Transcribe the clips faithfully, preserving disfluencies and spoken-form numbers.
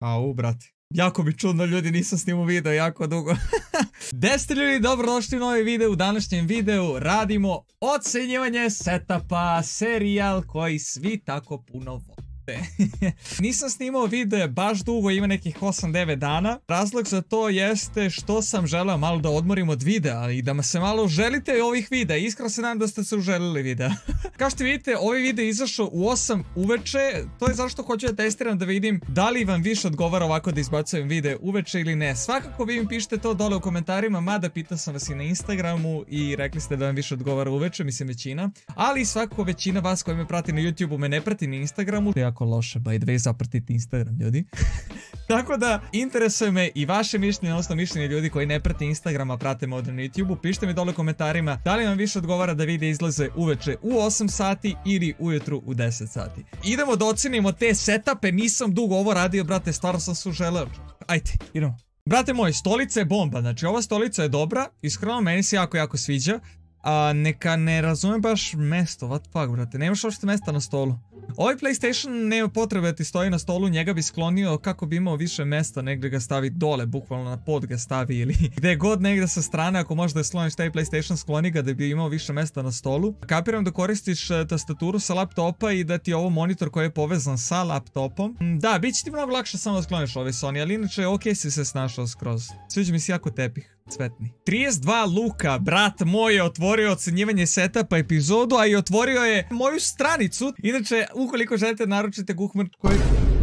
Au, brate. Jako mi čudno, ljudi, nisam snimao video jako dugo. Deset ljudi, dobrodošli u novi video. U današnjem videu radimo ocenjivanje setupa, serijal koji svi tako puno vole. Nisam snimao video baš dugo, ima nekih osam devet dana. Razlog za to jeste što sam želeo malo da odmorim od videa i da me se malo želite ovih videa. Iskreno se nadam da ste se uželili videa. Kao što vidite, ovaj video je izašao u osam uveče. To je zašto hoću da testiram da vidim da li vam više odgovara ovako da izbacujem video uveče ili ne. Svakako vi mi pišite to dole u komentarima, mada pitao sam vas i na Instagramu i rekli ste da vam više odgovara uveče, mislim većina. Ali svakako većina vas koji me prati na YouTubeu me ne prati na Instagramu. Jako loše, by the way, zapratite Instagram, ljudi. Tako da, interesuje me i vaše mišljenje, odnosno mišljenje ljudi koji ne prati Instagram, a prate me ovdje na YouTubeu. Pišite mi dole u komentarima da li vam više odgovara da video izlaze uveče u osam sati ili ujutru u deset sati. Idemo da ocenimo te setupe, nisam dugo ovo radio, brate, stvarno sam se uželeo. Ajde, idemo. Brate moj, stolica je bomba, znači ova stolica je dobra, iskreno meni se jako, jako sviđa. A neka ne razumem baš mesto, what fuck, brate, nemaš uopšte mesta na stolu. Ovaj PlayStation nema potrebe da ti stoji na stolu, njega bi sklonio kako bi imao više mesta, negdje ga stavi dole, bukvalno na pod ga stavi ili gdje god negdje sa strane, ako možda je skloniš taj PlayStation, skloni ga da bi imao više mesta na stolu. Kapiram da koristiš tastaturu sa laptopa i da ti je ovo monitor koji je povezan sa laptopom. Da, bit će ti mnogo lakše samo da skloniš ove Sony, ali inače ok si se snašao skroz. Sviđa mi se jako tepih. Cvetni. trideset dva Luka, brat moj, je otvorio ocenjivanje setupa epizodu, a i otvorio je moju stranicu. Inače, ukoliko želite naručite Gukmrt koji...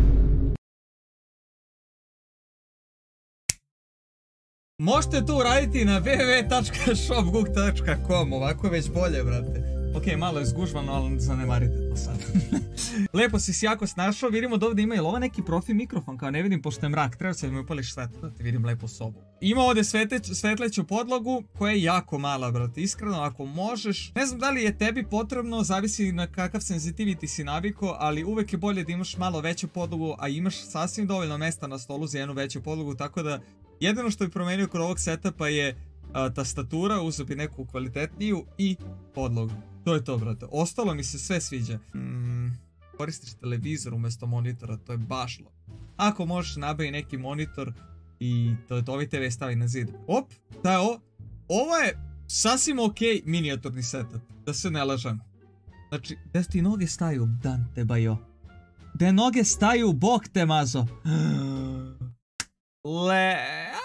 Možete to uraditi na w w w tačka shopguk tačka com, ovako je već bolje, brate. Ok, malo je zgužvano, ali zanemarite to sad. Lepo si si jako snašao, vidimo da ovdje ima, je li ovo neki profi mikrofon, kao ne vidim pošto je mrak, treba se da mi upališ svetlo, da te vidim lepo sobu. Ima ovdje svetleću podlogu koja je jako mala, brate, iskreno, ako možeš, ne znam da li je tebi potrebno, zavisi na kakav sensitivity si naviko, ali uvek je bolje da imaš malo veću podlogu, a imaš sasvim dovoljno mesta na stolu za jednu veću podlogu, tako da jedino što bi promenio kod ovog setupa je a, tastatura, uzeo bi neku kvalitetniju i podlogu. To je to, brate. Ostalo mi se sve sviđa. Hmm, koristiš televizor umjesto monitora, to je baš lo. Ako možeš nabavi neki monitor i to je to, ovaj te ve stavi na zid. Op, da je ovo. Ovo je sasvim ok minijaturni setup, da se ne lažemo. Znači, gdje ti noge staju, Dante bajo? Gdje noge staju, bok te mazo? Le...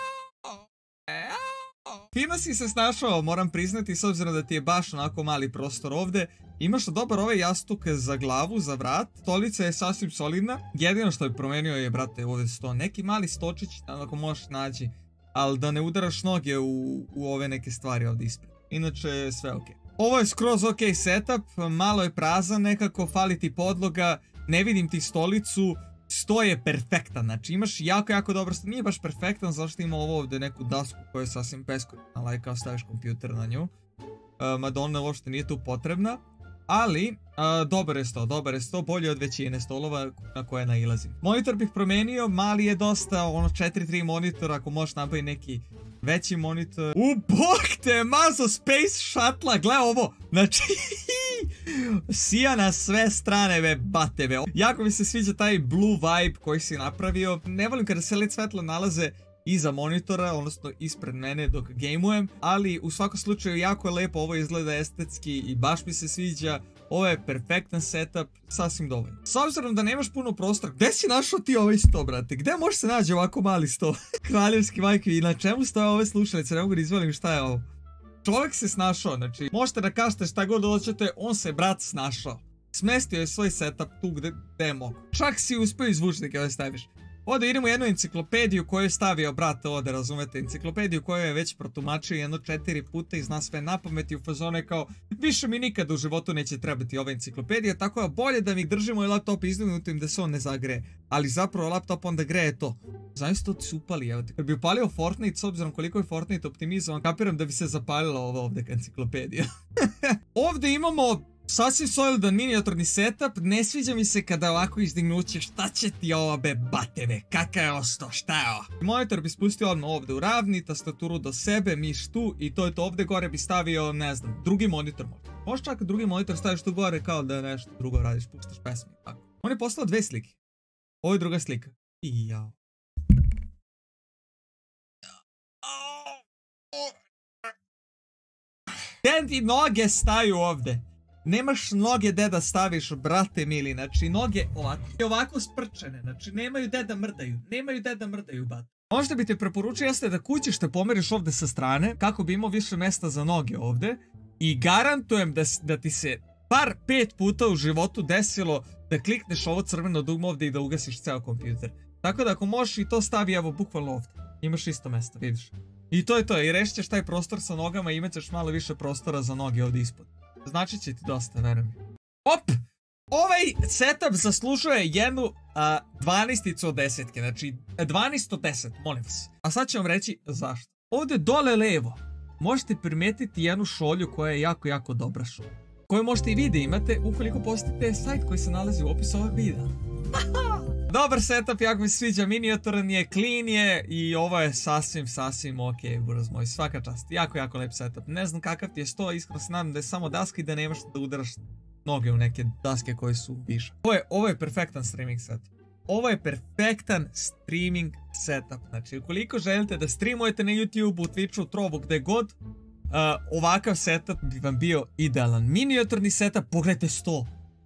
Fino si se snašao, moram priznati, s obzirom da ti je baš onako mali prostor ovdje. Imaš dobar ovaj jastuk za glavu, za vrat. Stolica je sasvim solidna. Jedino što je promenio je, brate, ovdje sto. Neki mali stočić, ako možeš naći. Ali da ne udaraš noge u, u ove neke stvari ovdje ispred. Inače, sve ok. Ovo je skroz ok setup, malo je prazan nekako, fali ti podloga. Ne vidim ti stolicu. Sto je perfektan, znači imaš jako, jako dobro sto, nije baš perfektan zašto ima ovo ovdje neku dasku koja je sasvim beskorisna, like kao staviš kompjuter na nju. Uh, mada ona uopšte nije tu potrebna, ali uh, dobar je sto, dobar je sto, bolje od većine stolova na koje nailazim. Monitor bih promenio, mali je dosta, ono četiri tri monitora, ako možeš nabavi neki veći monitor. U bok te mazo, Space Shuttle, gle ovo, znači... Sija na sve strane, be, bate, be. Jako mi se sviđa taj blue vibe koji si napravio. Ne volim kada se led svetla nalaze iza monitora, odnosno ispred mene dok gameujem, ali u svakom slučaju jako je lepo, ovo izgleda estetski i baš mi se sviđa. Ovo je perfektan setup, sasvim dovoljno. S obzirom da nemaš puno prostora, gde si našao ti ovaj sto, brate? Gde može se nađe ovako mali sto? Kraljevski majke, i na čemu stoje ove slušalice? Ne mogu da izvolim šta je ovo. Čovjek se snašao, znači možete da kažete šta god hoćete, on se, brat, snašao. Smestio je svoj setup tu gde je mogo. Čak si uspio izvučnike ovdje staviš. Ovdje idemo jednu enciklopediju koju je stavio, brate, ovdje, razumete, enciklopediju koju je već protumačio jedno četiri puta i zna sve napamet i u fazonu je kao, više mi nikad u životu neće trebati ova enciklopedija, tako da bolje da mi držimo ovaj laptop izdignutim da se on ne zagreje. Ali zapravo laptop onda greje to. Znaš to ti se upali, evo ti. Kad bi upalio Fortnite, s obzirom koliko je Fortnite optimizovan, kapiram da bi se zapalila ova ovdje enciklopedija. Ovdje imamo sasvim solidan minijaturni setup, ne sviđa mi se kada ovako izdignuće, šta će ti ovo be, bate be, kakav je osto, šta je ovo? Monitor bi spustio odmah ovdje u ravni, tastaturu do sebe, miš tu i to je to, ovdje gore bi stavio, ne znam, drugi monitor možda. Možeš čak drugi monitor staviš tu gore kao da nešto drugo radiš, puštaš pesme, tako. On je poslao dve slike. Ovo je druga slika. I jao. Gde ti noge staju ovde? Nemaš noge gde da staviš, brate mili, znači noge ovako, ovako sprčene, znači nemaju gde da mrdaju, nemaju gde da mrdaju, bat. Ono što bi te preporučio jeste da kućiš te pomeriš ovde sa strane, kako bi imao više mesta za noge ovde, i garantujem da, da ti se bar pet puta u životu desilo da klikneš ovo crveno dugme ovde i da ugasiš ceo kompjuter. Tako da ako možeš i to stavi, evo, bukvalno ovde, imaš isto mesta, vidiš. I to je to, i rešit ćeš taj prostor sa nogama i imat ćeš malo više prostora za noge ovdje ispod. Znači će ti dosta, verujem. Op! Ovaj setup zaslužuje jednu a, dvanaesticu od desetke, znači dvanaest od deset, molim vas. A sad ću vam reći zašto. Ovdje dole levo možete primetiti jednu šolju koja je jako, jako dobra šolja. Koju možete i vi da imate ukoliko posetite sajt koji se nalazi u opisu ovog videa. Dobar setup, jako mi se sviđa, miniaturan je, clean je i ovo je sasvim, sasvim ok, buraz moj, svaka čast. Jako, jako lep setup. Ne znam kakav ti je sto, iskreno se nadam da je samo daska i da nemaš da udaraš noge u neke daske koje su više. Ovo je, ovo je perfektan streaming setup. Ovo je perfektan streaming setup. Znači, ukoliko želite da streamujete na YouTube, u Twitchu, Trovu, gde god, uh, ovakav setup bi vam bio idealan. Miniaturni setup, pogledajte sto.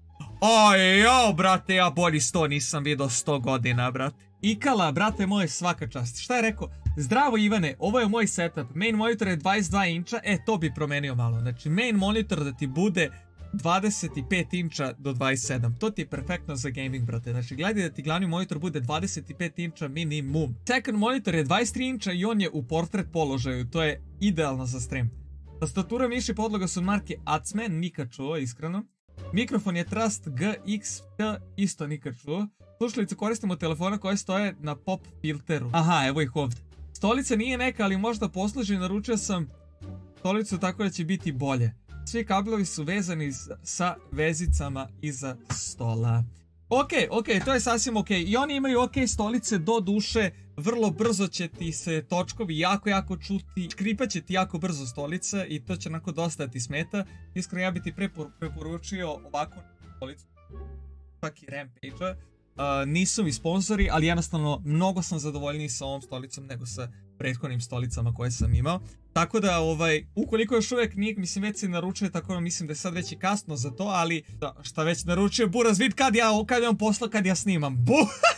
Aj, jao, brate, ja bolji sto nisam vidio sto godina, brate. Ikala, brate moj, svaka čast. Šta je rekao? Zdravo Ivane, ovo je moj setup. Main monitor je dvadeset dva inča, e, to bi promenio malo. Znači, main monitor da ti bude dvadeset pet inča do dvadeset sedam. To ti je perfektno za gaming, brate. Znači, gledaj da ti glavni monitor bude dvadeset pet inča minimum. Second monitor je dvadeset tri inča i on je u portret položaju. To je idealno za stream. Tastatura, miš i podloga su marke Acme, nikad čuo, iskreno. Mikrofon je Trust G X T, isto nikad čuo. Slušalice koristimo telefona koje stoje na pop filteru. Aha, evo ih ovdje. Stolica nije neka, ali možda posluži, naručio sam stolicu tako da će biti bolje. Svi kablovi su vezani sa vezicama iza stola. Ok, ok, to je sasvim ok. I oni imaju ok stolice, do duše, vrlo brzo će ti se točkovi jako, jako čuti. Škripat će ti jako brzo stolica i to će onako dosta ti smeta. Iskreno, ja bi ti prepor preporučio ovakvu stolicu. Čak i Rampage-a. Uh, nisu mi sponzori, ali jednostavno mnogo sam zadovoljniji sa ovom stolicom nego sa prethodnim stolicama koje sam imao. Tako da, ovaj, ukoliko još uvijek nije, mislim, već se naručuje, tako da mislim da je sad već i kasno za to, ali da, šta već naručuje, buraz, vid kad ja, kad imam posla, kad ja snimam. Bu!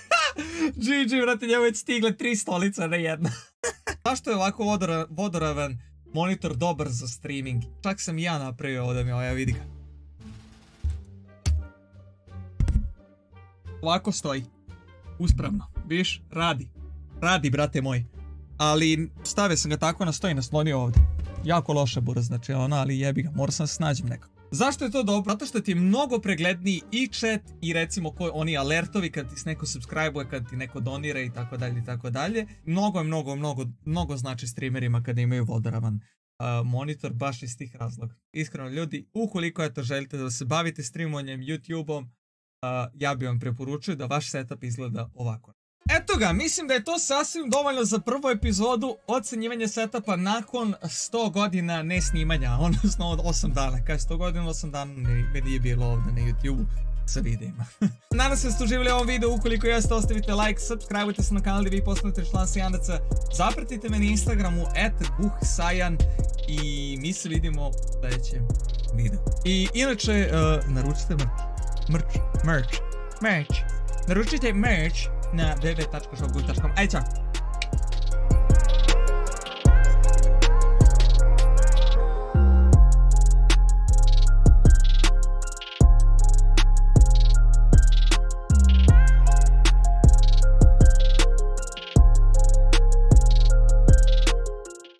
G G, vrati, njemu već stigle tri stolica na jedna. Zašto je ovako vodora, vodoravan monitor dobar za streaming? Čak sam i ja napravio ovdje mi ovaj, vidi ga. Ovako stoji. Uspravno. Viš? Radi. Radi, brate moj. Ali stavio sam ga tako na stoji, naslonio ovdje. Jako loše, buraz, znači ono, ali jebi ga, morao sam se snađem nekako. Zašto je to dobro? Zato što ti je mnogo pregledniji i chat i recimo koji oni alertovi kad ti se neko subscribe-uje, kad ti neko donira i tako dalje i tako dalje. Mnogo je, mnogo, mnogo, mnogo znači streamerima kada imaju vodoravan uh, monitor, baš iz tih razloga. Iskreno, ljudi, ukoliko eto želite da se bavite streamovanjem, YouTube-om, uh, ja bih vam preporučio da vaš setup izgleda ovako. Eto ga, mislim da je to sasvim dovoljno za prvu epizodu ocenjivanja setupa nakon sto godina ne snimanja, odnosno od osam dana. Kaj sto godina, osam dana ne nije bilo ovdje na YouTube sa videima. Nadam se da ste uživali u ovom videu, ukoliko jeste ostavite like, subscribe-ujte se na kanal gdje vi postanete član Sajanaca, zapratite me na Instagramu at buhsajan i mi se vidimo u sljedećem videu. I inače, uh, naručite merch, merch, merch, merch, naručite merch na w w w tačka shop tačka com. Ajde, čao!